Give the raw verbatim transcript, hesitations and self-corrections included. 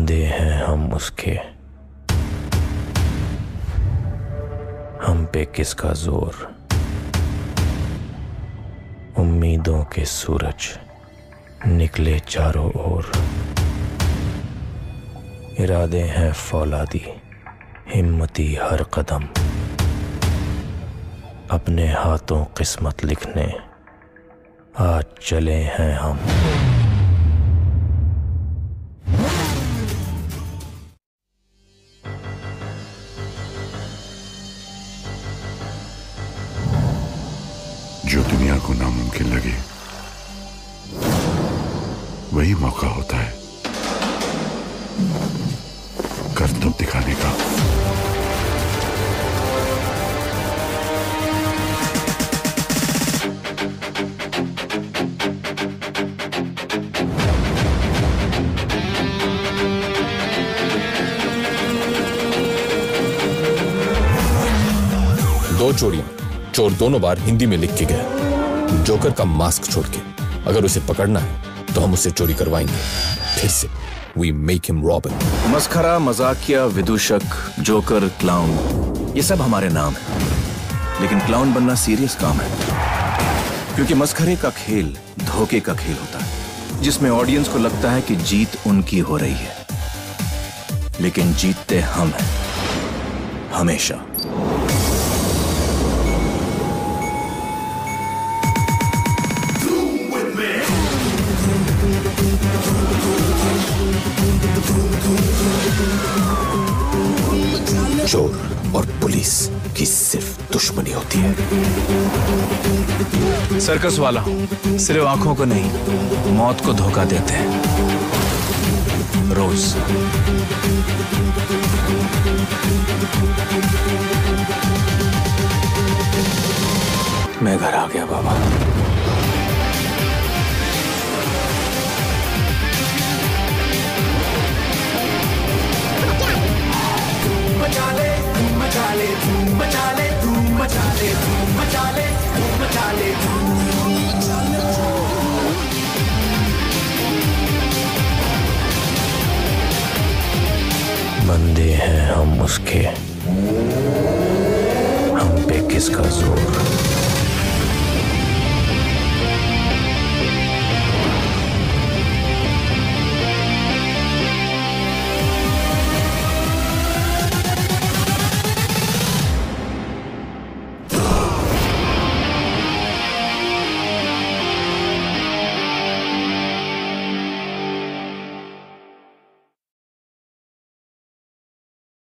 बंदे हैं हम उसके, हम पे किसका जोर। उम्मीदों के सूरज निकले चारों ओर, इरादे हैं फौलादी हिम्मती हर कदम। अपने हाथों किस्मत लिखने आज चले हैं हम। जो दुनिया को नामुमकिन लगे वही मौका होता है करतब दिखाने का। दो चोरियां, चोर दोनों बार हिंदी में लिख के गया, जोकर का मास्क छोड़ के। अगर उसे पकड़ना है तो हम उससे चोरी करवाएंगे फिर से। We make him Robin। मस्खरा, मजाकिया, विदूषक, जोकर, क्लाउन, ये सब हमारे नाम हैं। लेकिन क्लाउन बनना सीरियस काम है, क्योंकि मस्खरे का खेल धोखे का खेल होता है, जिसमें ऑडियंस को लगता है कि जीत उनकी हो रही है, लेकिन जीतते हम हैं हमेशा। चोर और पुलिस की सिर्फ दुश्मनी होती है। सर्कस वाला सिर्फ आंखों को नहीं, मौत को धोखा देते हैं रोज। मैं घर आ गया बाबा। मचा ले धूम मचा ले धूम मचा ले धूम मचा ले धूम मचा ले धूम मचा ले बंदे हैं हम उसके, हम पे किसका जोर।